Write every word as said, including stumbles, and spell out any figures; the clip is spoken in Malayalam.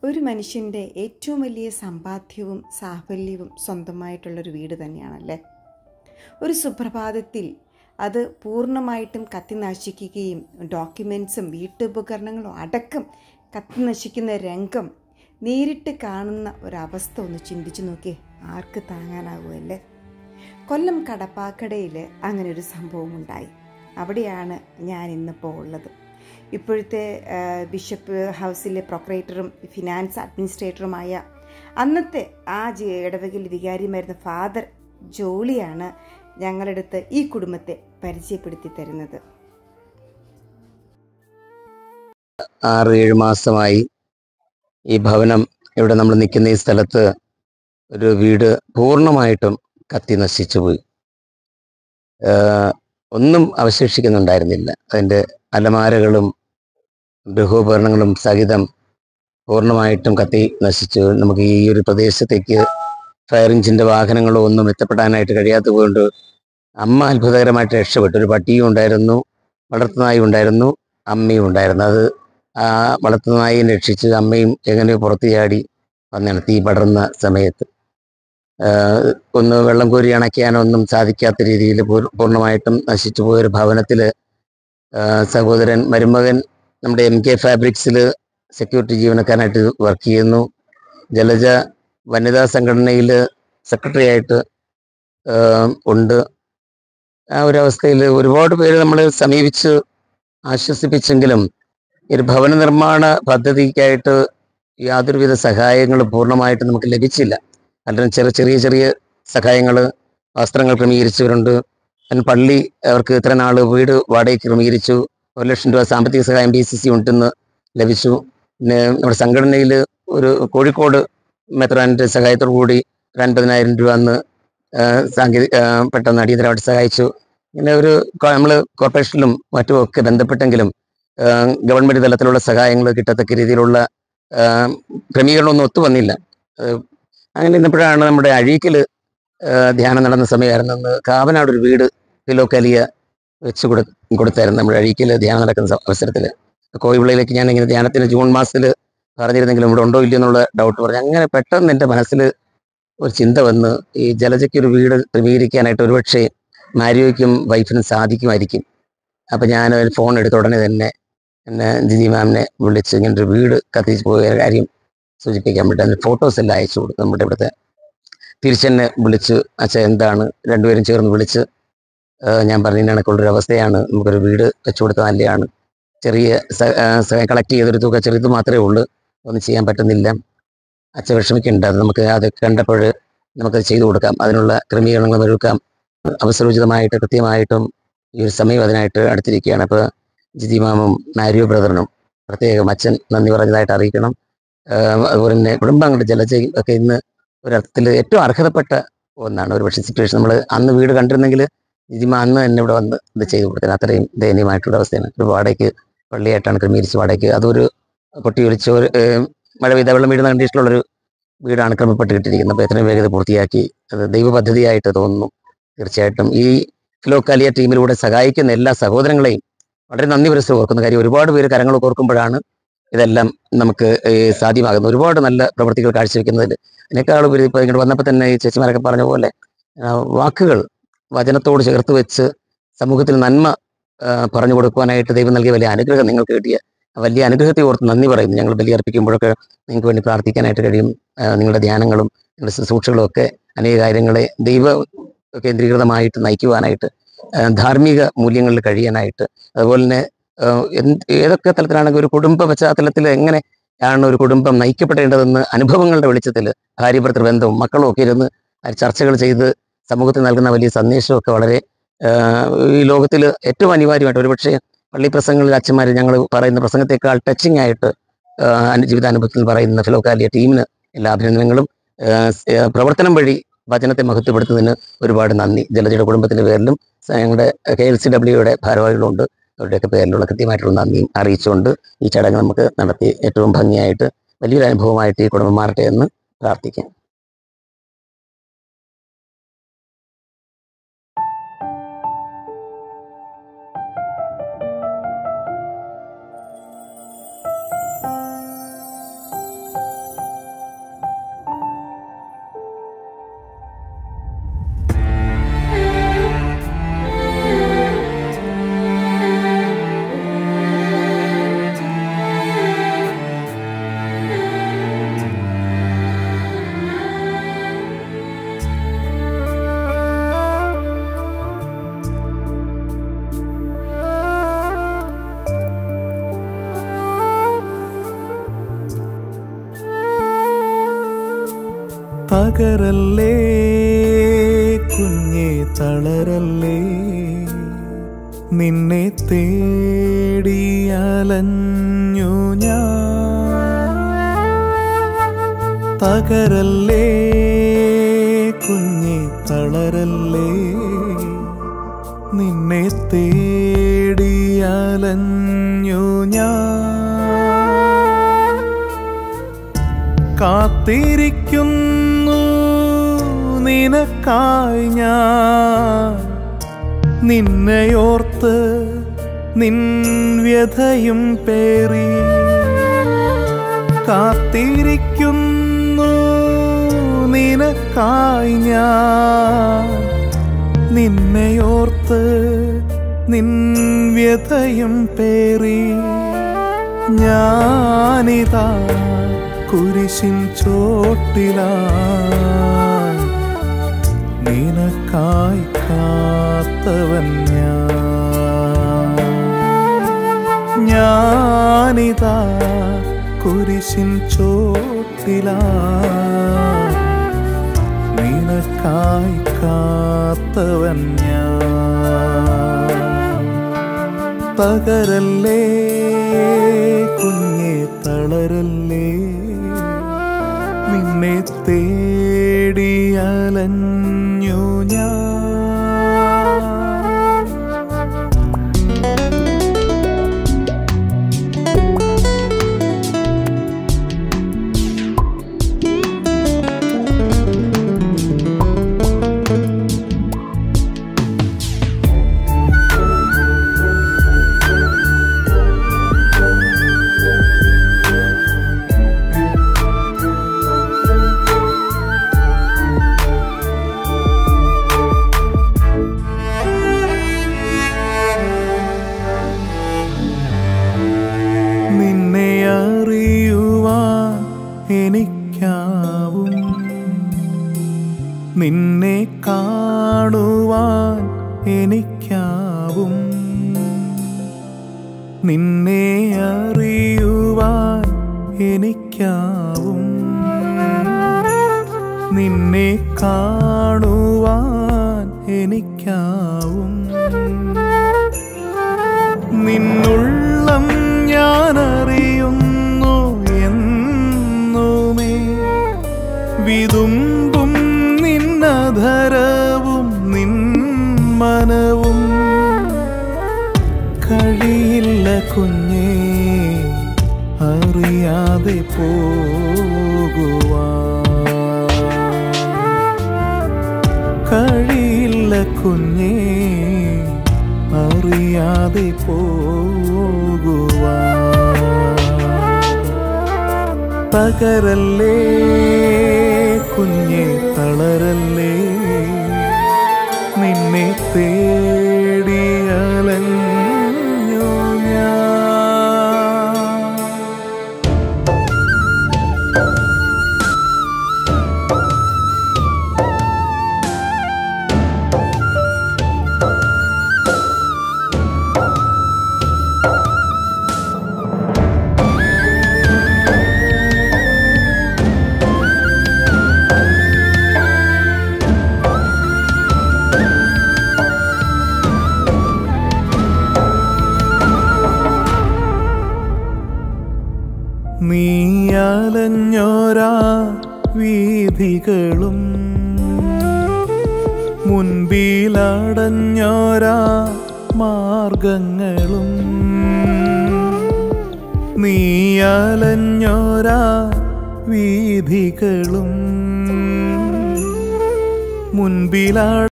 ഒരു മനുഷ്യൻ്റെ ഏറ്റവും വലിയ സമ്പാദ്യവും സാഫല്യവും സ്വന്തമായിട്ടുള്ളൊരു വീട് തന്നെയാണല്ലേ. ഒരു സുപ്രഭാതത്തിൽ അത് പൂർണ്ണമായിട്ടും കത്തി നശിക്കുകയും ഡോക്യുമെൻറ്റ്സും വീട്ടുപകരണങ്ങളും അടക്കം കത്തി നശിക്കുന്ന രംഗം നേരിട്ട് കാണുന്ന ഒരവസ്ഥ ഒന്ന് ചിന്തിച്ചു നോക്കിയേ, ആർക്ക് താങ്ങാനാകുമല്ലേ. കൊല്ലം കടപ്പാക്കടയിൽ അങ്ങനെ ഒരു സംഭവം ഉണ്ടായി. അവിടെയാണ് ഞാൻ ഇന്നിപ്പോൾ ഉള്ളത്. ഇപ്പോഴത്തെ ബിഷപ്പ് ഹൗസിലെ പ്രൊക്രേറ്ററും ഫിനാൻസ് അഡ്മിനിസ്ട്രേറ്ററുമായ അന്നത്തെ ആ ഇടവകയിൽ വികാരിയുമായിരുന്ന ഫാദർ ജോളിയാണ് ഞങ്ങളടുത്ത് ഈ കുടുംബത്തെ പരിചയപ്പെടുത്തി തരുന്നത്. ആറ് ഏഴ് മാസമായി ഈ ഭവനം ഇവിടെ നമ്മൾ നിൽക്കുന്ന ഈ സ്ഥലത്ത് ഒരു വീട് പൂർണ്ണമായിട്ടും കത്തി നശിച്ചു പോയി. ഒന്നും അവശേഷിക്കുന്നുണ്ടായിരുന്നില്ല. അതിൻ്റെ അലമാരകളും ഗൃഹോപകരണങ്ങളും സഹിതം പൂർണ്ണമായിട്ടും കത്തി നശിച്ചു. നമുക്ക് ഈ ഒരു പ്രദേശത്തേക്ക് ഫയർ എഞ്ചിൻ്റെ വാഹനങ്ങളോ ഒന്നും എത്തപ്പെടാനായിട്ട് കഴിയാത്തത് കൊണ്ട് അമ്മ അത്ഭുതകരമായിട്ട് രക്ഷപ്പെട്ടു. ഒരു പട്ടിയും ഉണ്ടായിരുന്നു, വളർത്തുനായും ഉണ്ടായിരുന്നു, അമ്മയും ഉണ്ടായിരുന്നു. അത് ആ വളർത്തുനായും രക്ഷിച്ച് അമ്മയും എങ്ങനെയോ പുറത്തു ചാടി വന്നാണ് തീ പടർന്ന സമയത്ത്. ഒന്ന് വെള്ളം കോരി അണയ്ക്കാനൊന്നും സാധിക്കാത്ത രീതിയിൽ പൂർണ്ണമായിട്ടും നശിച്ചു പോയൊരു ഭവനത്തിൽ സഹോദരൻ മരുമകൻ നമ്മുടെ എം കെ ഫാബ്രിക്സിൽ സെക്യൂരിറ്റി ജീവനക്കാരനായിട്ട് വർക്ക് ചെയ്യുന്നു. ജലജ വനിതാ സംഘടനയിൽ സെക്രട്ടറി ആയിട്ട് ഉണ്ട്. ആ ഒരു അവസ്ഥയിൽ ഒരുപാട് പേര് നമ്മൾ സമീപിച്ച് ആശ്വസിപ്പിച്ചെങ്കിലും ഒരു ഭവന നിർമ്മാണ പദ്ധതിക്കായിട്ട് യാതൊരുവിധ സഹായങ്ങളും പൂർണ്ണമായിട്ട് നമുക്ക് ലഭിച്ചില്ല. അല്ലെങ്കിൽ ചെറിയ ചെറിയ ചെറിയ സഹായങ്ങൾ, വസ്ത്രങ്ങൾ ക്രമീകരിച്ചവരുണ്ട്. പള്ളി അവർക്ക് ഇത്ര നാൾ വീട് വാടകയ്ക്ക് ക്രമീകരിച്ചു. ഒരു ലക്ഷം രൂപ സാമ്പത്തിക സഹായം ബി സി സി ഉണ്ടെന്ന് ലഭിച്ചു. പിന്നെ നമ്മുടെ സംഘടനയിൽ ഒരു കോഴിക്കോട് മെത്രാൻ്റെ സഹായത്തോടു കൂടി ഒരു അൻപതിനായിരം രൂപ അന്ന് സാങ്കേതിക പെട്ടെന്ന് അടിയന്തരമായിട്ട് സഹായിച്ചു. ഇങ്ങനെ ഒരു നമ്മൾ കോർപ്പറേഷനിലും മറ്റും ഒക്കെ ബന്ധപ്പെട്ടെങ്കിലും ഗവൺമെൻറ് തലത്തിലുള്ള സഹായങ്ങൾ കിട്ടത്തക്ക രീതിയിലുള്ള ക്രമീകരണമൊന്നും ഒത്തു വന്നില്ല. അങ്ങനെ ഇന്നപ്പോഴാണ് നമ്മുടെ അഴീക്കൽ ധ്യാനം നടന്ന സമയമായിരുന്നെന്ന് കാവനാട് ഒരു വീട് ഫിലോക്കാലിയ വെച്ച് കൊടു കൊടുത്തായിരുന്നു നമ്മുടെ അഴീക്കൽ ധ്യാനം നടക്കുന്ന അവസരത്തിൽ. കോഴിവിളയിലേക്ക് ഞാൻ ഇങ്ങനെ ധ്യാനത്തിന് ജൂൺ മാസത്തിൽ പറഞ്ഞിരുന്നെങ്കിലും ഇവിടെ ഉണ്ടോ ഇല്ലയോ എന്നുള്ള ഡൗട്ട് പറഞ്ഞു. അങ്ങനെ പെട്ടെന്ന് എൻ്റെ മനസ്സിൽ ഒരു ചിന്ത വന്ന് ഈ ജലജയ്ക്ക് ഒരു വീട് ക്രമീകരിക്കാനായിട്ട് ഒരുപക്ഷെ മാരിയോയ്ക്കും വൈഫിനും സാധിക്കുമായിരിക്കും. അപ്പം ഞാൻ ഫോൺ എടുത്ത ഉടനെ തന്നെ എന്നെ ജിജി മാമിനെ വിളിച്ച് ഇങ്ങനൊരു വീട് കത്തിച്ച് പോയ കാര്യം സൂചിപ്പിക്കാൻ വേണ്ടി അതിന് ഫോട്ടോസ് എല്ലാം അയച്ചു കൊടുത്തു. നമ്മുടെ ഇവിടുത്തെ തിരിച്ചെന്നെ വിളിച്ച് അച്ഛൻ എന്താണ്, രണ്ടുപേരും ചേർന്ന് വിളിച്ച് ഞാൻ പറഞ്ഞു കണക്കുള്ളൊരു അവസ്ഥയാണ്, നമുക്കൊരു വീട് വെച്ചു കൊടുത്താൽ നല്ലതാണ്. ചെറിയ കളക്ട് ചെയ്തൊരു തുക ചെറിയത് മാത്രമേ ഉള്ളൂ, ഒന്നും ചെയ്യാൻ പറ്റുന്നില്ല, അച്ഛൻ വിഷമിക്കേണ്ട, നമുക്ക് അത് കണ്ടപ്പോൾ നമുക്കത് ചെയ്തു കൊടുക്കാം, അതിനുള്ള ക്രമീകരണങ്ങൾ ഒരുക്കാം. അവസരോചിതമായിട്ട് കൃത്യമായിട്ടും ഈ ഒരു സമയം അതിനായിട്ട് അടുത്തിരിക്കുകയാണ്. അപ്പോൾ ജിജി മാമും മാരിയോ ബ്രദറിനും പ്രത്യേകം അച്ഛൻ നന്ദി പറഞ്ഞതായിട്ട് അറിയിക്കണം. അതുപോലെ തന്നെ കുടുംബാംഗങ്ങളുടെ ജലജയും ഒക്കെ ഇന്ന് ഒരർത്ഥത്തിൽ ഏറ്റവും അർഹതപ്പെട്ട ഒന്നാണ്. ഒരു പക്ഷേ സിറ്റുവേഷൻ നമ്മൾ അന്ന് വീട് കണ്ടിരുന്നെങ്കിൽ ജിജിമ അന്ന് തന്നെ ഇവിടെ വന്ന് ഇത് ചെയ്തു കൊടുത്തത്. അത്രയും ദയനീയമായിട്ടുള്ള അവസ്ഥയാണ്. ഒരു വാടകയ്ക്ക് പള്ളിയായിട്ടാണ് ക്രമീകരിച്ച് വാടകയ്ക്ക്, അതൊരു പൊട്ടിയൊലിച്ച് ഒരു മഴ പെയ്ത വെള്ളം വീടുന്ന കണ്ടീഷനുള്ളൊരു വീടാണ് ക്രമപ്പെട്ട് കിട്ടിയിരിക്കുന്നത്. അപ്പോൾ എത്രയും വേഗത പൂർത്തിയാക്കി അത് ദൈവ പദ്ധതിയായിട്ട് തോന്നുന്നു. തീർച്ചയായിട്ടും ഈ ഫിലോക്കാലിയ ടീമിലൂടെ സഹായിക്കുന്ന എല്ലാ സഹോദരങ്ങളെയും വളരെ നന്ദി പുരസ്സരം ഓർക്കുന്ന കാര്യം. ഒരുപാട് പേര് കരങ്ങൾ ഓർക്കുമ്പോഴാണ് ഇതെല്ലാം നമുക്ക് സാധ്യമാകുന്നത്. ഒരുപാട് നല്ല പ്രവൃത്തികൾ കാഴ്ചവെക്കുന്നതിൽ അതിനേക്കാൾ ഉപരി ഇപ്പോൾ ഇങ്ങോട്ട് വന്നപ്പോൾ തന്നെ ഈ ചേച്ചിമാരൊക്കെ പറഞ്ഞ പോലെ വാക്കുകൾ വചനത്തോട് ചേർത്ത് വെച്ച് സമൂഹത്തിൽ നന്മ പറഞ്ഞു കൊടുക്കുവാനായിട്ട് ദൈവം നൽകിയ വലിയ അനുഗ്രഹം, നിങ്ങൾക്ക് കിട്ടിയ വലിയ അനുഗ്രഹത്തെ ഓർത്ത് നന്ദി പറയുന്നു. ഞങ്ങൾ ബലിയർപ്പിക്കുമ്പോഴൊക്കെ നിങ്ങൾക്ക് വേണ്ടി പ്രാർത്ഥിക്കാനായിട്ട് കഴിയും. നിങ്ങളുടെ ധ്യാനങ്ങളും നിങ്ങളുടെ ശുശ്രൂഷകളും ഒക്കെ അനേക കാര്യങ്ങളെ ദൈവ കേന്ദ്രീകൃതമായിട്ട് നയിക്കുവാനായിട്ട്, ധാർമ്മിക മൂല്യങ്ങളിൽ കഴിയാനായിട്ട്, അതുപോലെ തന്നെ ഏതൊക്കെ തലത്തിലാണെങ്കിൽ ഒരു കുടുംബ പശ്ചാത്തലത്തിൽ എങ്ങനെയാണ് ഒരു കുടുംബം നയിക്കപ്പെടേണ്ടതെന്ന് അനുഭവങ്ങളുടെ വെളിച്ചത്തിൽ ഭാര്യ-ഭർത്തൃ ബന്ധവും മക്കളും ഒക്കെ ഇരുന്ന് ചർച്ചകൾ ചെയ്ത് സമൂഹത്തിൽ നൽകുന്ന വലിയ സന്ദേശമൊക്കെ വളരെ ഈ ലോകത്തിൽ ഏറ്റവും അനിവാര്യമായിട്ട്, ഒരുപക്ഷെ പള്ളി പ്രസംഗങ്ങളിൽ അച്ഛന്മാർ ഞങ്ങൾ പറയുന്ന പ്രസംഗത്തെക്കാൾ ടച്ചിങ് ആയിട്ട് ജീവിതാനുഭവത്തിൽ പറയുന്ന ഫിലോക്കാലിയ ടീമിന് എല്ലാ അഭിനന്ദനങ്ങളും. പ്രവർത്തനം വഴി വചനത്തെ മഹത്വപ്പെടുത്തുന്നതിന് ഒരുപാട് നന്ദി. ജലജയുടെ കുടുംബത്തിൻ്റെ പേരിലും ഞങ്ങളുടെ കെ എൽ സി ഡബ്ല്യുയുടെ ഭാരവാഹികളുണ്ട്, അവരുടെയൊക്കെ പേരിലുള്ള കൃത്യമായിട്ടുള്ള നന്ദിയും അറിയിച്ചുകൊണ്ട് ഈ ചടങ്ങ് നമുക്ക് നടത്തി ഏറ്റവും ഭംഗിയായിട്ട് വലിയൊരു അനുഭവമായിട്ട് ഈ കുടുംബം മാറട്ടെ എന്ന് പ്രാർത്ഥിക്കാം. തകരല്ലേ കുഞ്ഞേ തളരല്ലേ, നിന്നെ തേടിയലഞ്ഞു ഞാൻ. തകരല്ലേ കുഞ്ഞേ തളരല്ലേ, നിന്നെ തേടിയലഞ്ഞു ഞാൻ. കാത്തിരിക്കുന്നു നിനക്കായി ഞാൻ, നിന്നെയോർത്ത് നിൻ വ്യഥയും പേറി. കാത്തിരിക്കുന്നു നിനക്കായി ഞാൻ, നിന്നെയോർത്ത് നിൻ വ്യഥയും പേറി. ഞാനിതാ കുരിശിൻ ചോട്ടിലായി, നിനക്കായി കാത്തവൻ ഞാൻ. ഞാനിതാ കുരിശിൻ ചോട്ടിലായി, നിനക്കായി കാത്തവൻ ഞാൻ. തകരല്ലേ കുഞ്ഞേ തളരല്ലേ, നിന്നെ തേടിയലഞ്ഞു ഞാൻ. എനിക്കാവും, നിന്നെ കാണുവാൻ എനിക്കാവും, നിന്നെ അറിയുവാൻ എനിക്കാവും, നിന്നെ കാണുവാൻ എനിക്കാവും. നിന്നുള്ളം ഞാനറിയുന്നു എന്നുമേ, വിതുമ്പും നിന്നധരവും നിൻ മനവും. കഴിയില്ല കുഞ്ഞേ അറിയാതെ പോകുവാൻ, കഴിയില്ല കുഞ്ഞേ അറിയാതെ പോകുവാൻ. തകരല്ലേ കുഞ്ഞേ തളരല്ലേ, നിന്നെ തേടിയലഞ്ഞു ഞാൻ. നീ അലഞ്ഞോരാ വീഥികളും മുൻപിലടഞ്ഞോരാ മാർഗങ്ങളും, നീ അലഞ്ഞോരാ വീഥികളും മുൻപില